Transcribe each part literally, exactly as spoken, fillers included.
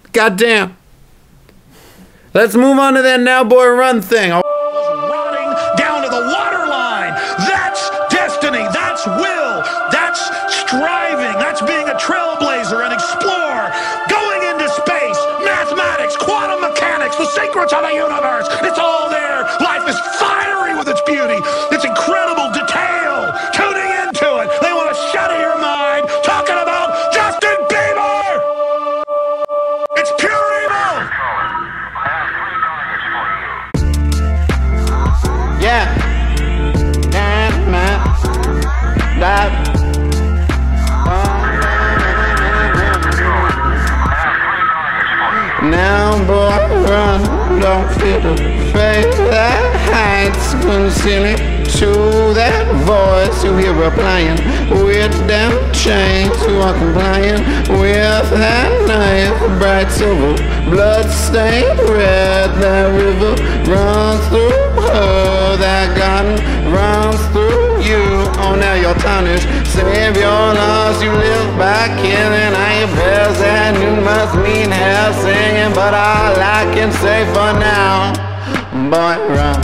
Goddamn. Let's move on to that Now Boy Run thing. Rotting down to the water line. That's destiny. That's will. That's striving. That's being a trailblazer and explorer. Going into space. Mathematics. Quantum mechanics. The secrets of the universe. It's all there. Life is fiery with its beauty. It's incredible detail. Tuning into it. They want to shut out your mind. Talking about Justin Bieber. It's pure evil. Yeah. That man. That. Now, boy, run. Don't feel the fate that heights concealing to that voice you hear replying with them chains who are complying with that knife, bright silver, blood-stained red. That river runs through her, that garden runs through you. Oh, now you're tarnished. Save your loss, you live by killing. I your bells and you must mean hell singing, but all I can say for now, boy, run.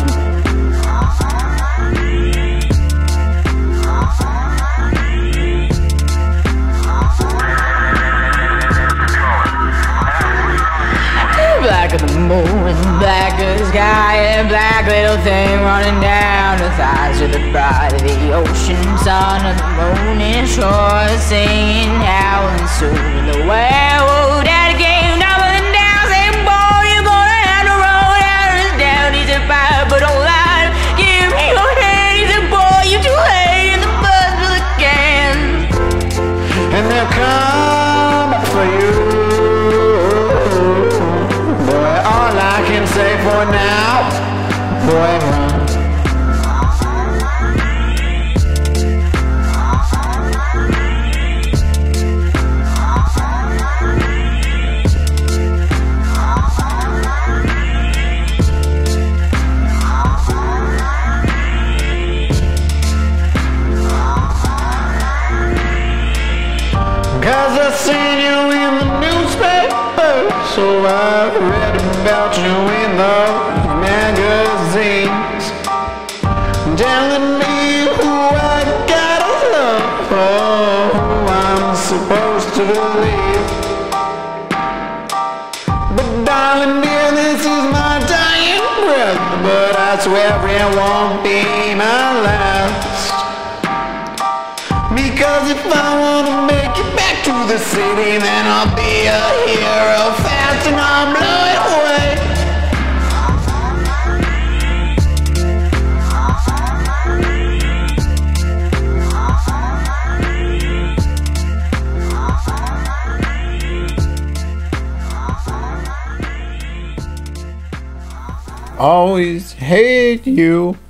Black of the moon, black of the sky, and black little thing running down the thighs of the bride of the ocean sun of the moon and shore, singing now and soon the werewolf that came tumbling down, saying, boy, you're gonna have to roll down this down. He said, fire, but don't lie. Give me your hand. He said, boy, you're too late in the buzz of the can. And they'll come for you. All I can say for now, boy, run. Cause I seen you in the newspaper, so I read about you in the magazines, telling me who I gotta love or who I'm supposed to believe. But darling dear, this is my dying breath, but I swear it won't be my last. Because if I wanna make it back to the city, then I'll be a hero fast and I'll blow it away. Always hate you.